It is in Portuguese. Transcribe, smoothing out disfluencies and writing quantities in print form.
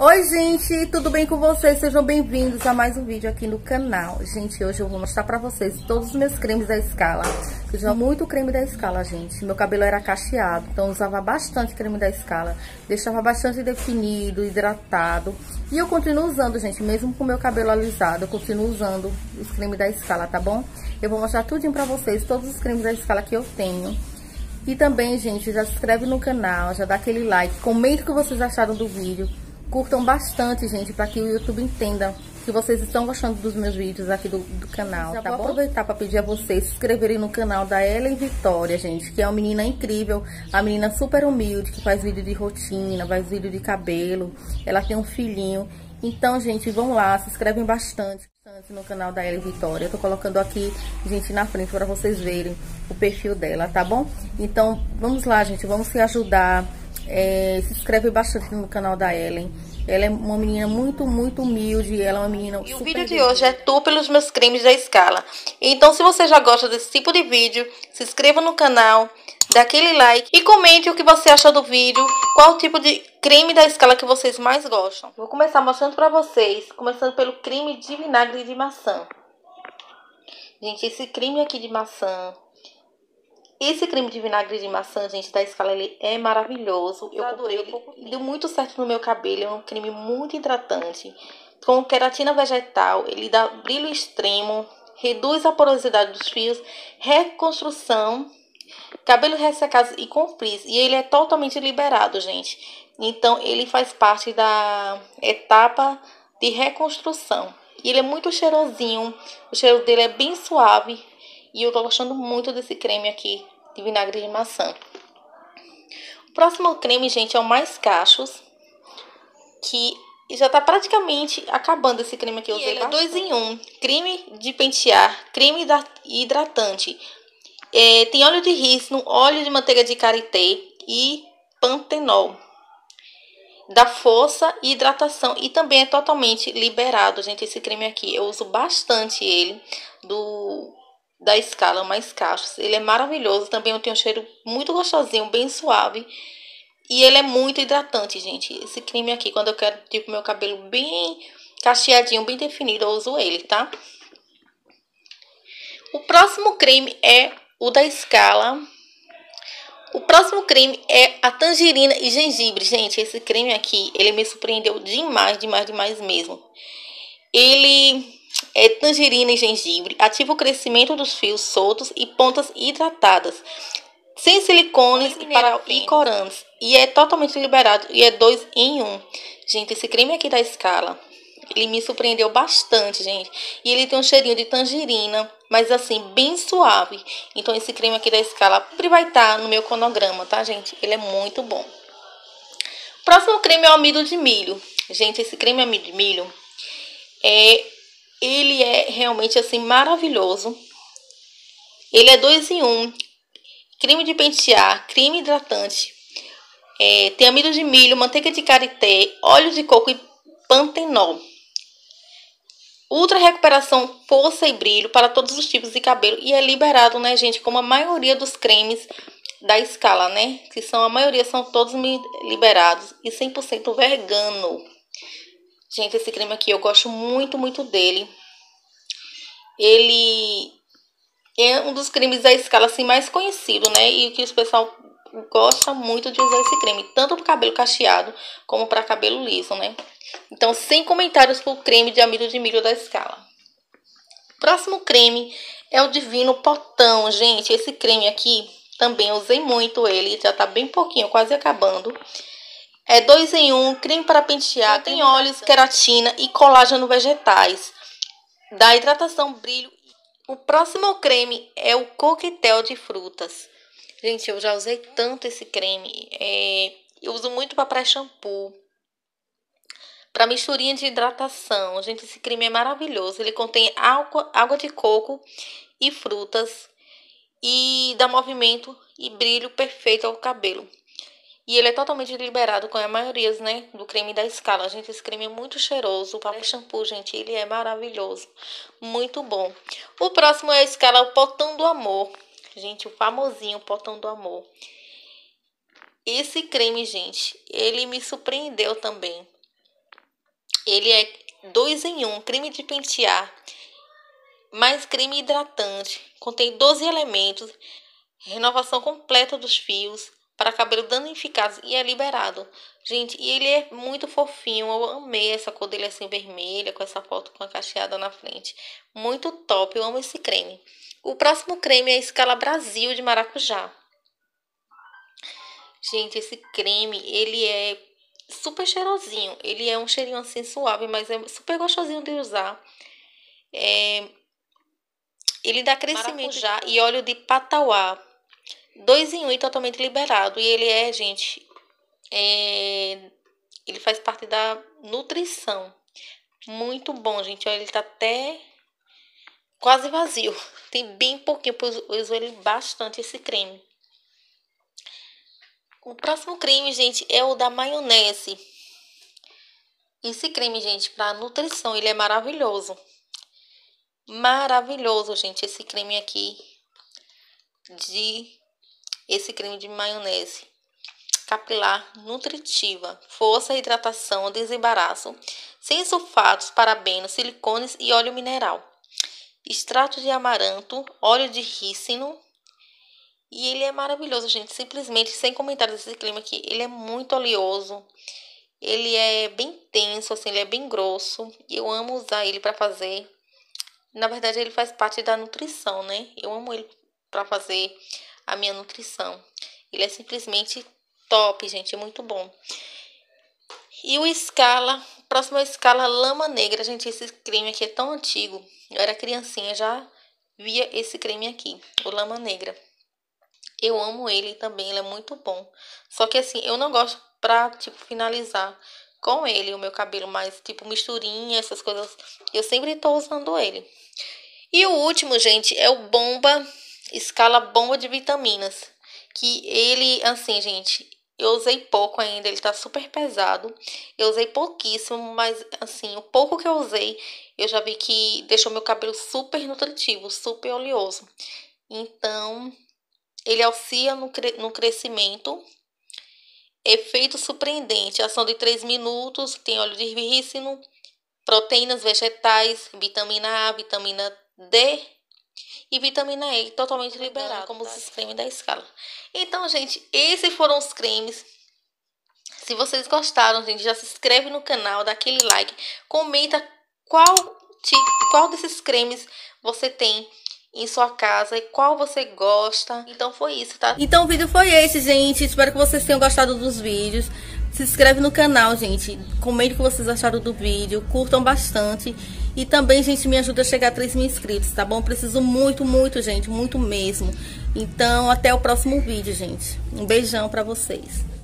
Oi gente, tudo bem com vocês? Sejam bem-vindos a mais um vídeo aqui no canal. Gente, hoje eu vou mostrar pra vocês todos os meus cremes da Scala. Eu usava muito creme da Scala, gente. Meu cabelo era cacheado, então eu usava bastante creme da Scala. Deixava bastante definido, hidratado. E eu continuo usando, gente, mesmo com meu cabelo alisado, eu continuo usando os cremes da Scala, tá bom? Eu vou mostrar tudinho pra vocês, todos os cremes da Scala que eu tenho. E também, gente, já se inscreve no canal, já dá aquele like, comenta o que vocês acharam do vídeo. Curtam bastante, gente, para que o YouTube entenda que vocês estão gostando dos meus vídeos aqui do canal, tá bom? Vou aproveitar para pedir a vocês se inscreverem no canal da Ellen Vitória, gente, que é uma menina incrível, a menina super humilde, que faz vídeo de rotina, faz vídeo de cabelo, ela tem um filhinho. Então, gente, vão lá, se inscrevem bastante no canal da Ellen Vitória. Eu tô colocando aqui, gente, na frente para vocês verem o perfil dela, tá bom? Então, vamos lá, gente, vamos se ajudar. Se inscreve bastante no canal da Ellen. Ela é uma menina muito humilde. Ela é uma menina super... E o vídeo de hoje é tu pelos meus cremes da Scala. Então, se você já gosta desse tipo de vídeo, se inscreva no canal, dá aquele like e comente o que você acha do vídeo, qual tipo de creme da Scala que vocês mais gostam. Vou começar mostrando pra vocês, começando pelo creme de vinagre de maçã. Gente, esse creme aqui de maçã, esse creme de vinagre de maçã, gente, da Scala, ele é maravilhoso. Eu adorei, ele deu muito certo no meu cabelo. É um creme muito hidratante, com queratina vegetal. Ele dá brilho extremo, reduz a porosidade dos fios, reconstrução, cabelo ressecado e com frizz. E ele é totalmente liberado, gente. Então, ele faz parte da etapa de reconstrução. E ele é muito cheirosinho, o cheiro dele é bem suave. E eu tô gostando muito desse creme aqui de vinagre de maçã. O próximo creme, gente, é o Mais Cachos, que já tá praticamente acabando esse creme aqui. Eu usei ele 2 em 1. Creme de pentear, creme hidratante. Tem óleo de rícino, óleo de manteiga de karité e pantenol. Dá força e hidratação. E também é totalmente liberado, gente, esse creme aqui. Eu uso bastante ele, da Scala, Mais Cachos. Ele é maravilhoso, também tem um cheiro muito gostosinho, bem suave. E ele é muito hidratante, gente. Esse creme aqui, quando eu quero, tipo, meu cabelo bem cacheadinho, bem definido, eu uso ele, tá? O próximo creme é o da Scala. O próximo creme é a tangerina e gengibre. Gente, esse creme aqui, ele me surpreendeu demais mesmo. Ele é tangerina e gengibre, ativa o crescimento dos fios soltos e pontas hidratadas, sem silicones e corantes, e é totalmente liberado e é 2 em 1. Gente, esse creme aqui da Scala, ele me surpreendeu bastante, gente. E ele tem um cheirinho de tangerina, mas assim, bem suave. Então esse creme aqui da Scala sempre vai estar no meu cronograma, tá, gente? Ele é muito bom. O próximo creme é o amido de milho. Gente, esse creme amido de milho, ele é realmente assim maravilhoso. Ele é 2 em 1. Creme de pentear, creme hidratante. Tem amido de milho, manteiga de karité, óleo de coco e pantenol. Ultra recuperação, força e brilho para todos os tipos de cabelo. E é liberado, né, gente? Como a maioria dos cremes da Scala, né? Que são, a maioria são todos liberados. E 100% vegano. Gente, esse creme aqui eu gosto muito dele. Ele é um dos cremes da Scala assim mais conhecido, né? E que o pessoal gosta muito de usar esse creme, tanto para cabelo cacheado como para cabelo liso, né? Então, sem comentários pro creme de amido de milho da Scala. Próximo creme é o Divino Potão, gente. Esse creme aqui também eu usei muito ele, já tá bem pouquinho, quase acabando. É 2 em 1, creme para pentear, tem óleos, queratina e colágeno vegetais. Dá hidratação, brilho. O próximo creme é o coquetel de frutas. Gente, eu já usei tanto esse creme. Eu uso muito para pré-shampoo, para misturinha de hidratação. Gente, esse creme é maravilhoso. Ele contém água de coco e frutas. E dá movimento e brilho perfeito ao cabelo. E ele é totalmente liberado com a maioria, né, do creme da Scala. Gente, esse creme é muito cheiroso. Para shampoo, gente, ele é maravilhoso. Muito bom. O próximo é a Scala, o Potão do Amor. Gente, o famosinho Potão do Amor. Esse creme, gente, ele me surpreendeu também. Ele é 2 em 1, creme de pentear, mais creme hidratante. Contém 12 elementos, renovação completa dos fios para cabelo danificados e é liberado. Gente, e ele é muito fofinho. Eu amei essa cor dele assim vermelha, com essa foto com a cacheada na frente. Muito top, eu amo esse creme. O próximo creme é a Escala Brasil de maracujá. Gente, esse creme, ele é super cheirosinho. Ele é um cheirinho assim suave, mas é super gostosinho de usar. Ele dá crescimento já e óleo de patauá. 2 em 1 e totalmente liberado. E ele é, gente, ele faz parte da nutrição. Muito bom, gente. Olha, ele tá até quase vazio. Tem bem pouquinho, pois eu uso ele bastante, esse creme. O próximo creme, gente, é o da maionese. Esse creme, gente, para nutrição, ele é maravilhoso. Maravilhoso, gente, esse creme aqui esse creme de maionese capilar nutritiva, força, hidratação, desembaraço, sem sulfatos, parabenos, silicones e óleo mineral, extrato de amaranto, óleo de rícino. E ele é maravilhoso, gente, simplesmente sem comentários esse creme aqui. Ele é muito oleoso, ele é bem tenso, assim, ele é bem grosso. Eu amo usar ele para fazer. Na verdade, ele faz parte da nutrição, né? Eu amo ele para fazer a minha nutrição. Ele é simplesmente top, gente, é muito bom. E o Escala, próximo é o Escala Lama Negra. Gente, esse creme aqui é tão antigo. Eu era criancinha, já via esse creme aqui, o Lama Negra. Eu amo ele também, ele é muito bom. Só que assim, eu não gosto pra, tipo, finalizar com ele o meu cabelo, mais tipo misturinha, essas coisas. Eu sempre tô usando ele. E o último, gente, é o Bomba, Escala Bomba de Vitaminas. Que ele, assim, gente, eu usei pouco ainda, ele tá super pesado. Eu usei pouquíssimo, mas assim, o pouco que eu usei, eu já vi que deixou meu cabelo super nutritivo, super oleoso. Então, ele auxilia no crescimento. Efeito surpreendente, ação de 3 minutos, tem óleo de rícino, proteínas vegetais, vitamina A, vitamina D e vitamina E, totalmente liberado, como os cremes da Escala. Então, gente, esses foram os cremes. Se vocês gostaram, gente, já se inscreve no canal, dá aquele like, comenta qual desses cremes você tem em sua casa e qual você gosta. Então foi isso, tá? Então o vídeo foi esse, gente. Espero que vocês tenham gostado dos vídeos. Se inscreve no canal, gente. Comente o que vocês acharam do vídeo. Curtam bastante. E também, gente, me ajuda a chegar a 3.000 inscritos, tá bom? Preciso muito, muito, gente. Muito mesmo. Então, até o próximo vídeo, gente. Um beijão pra vocês.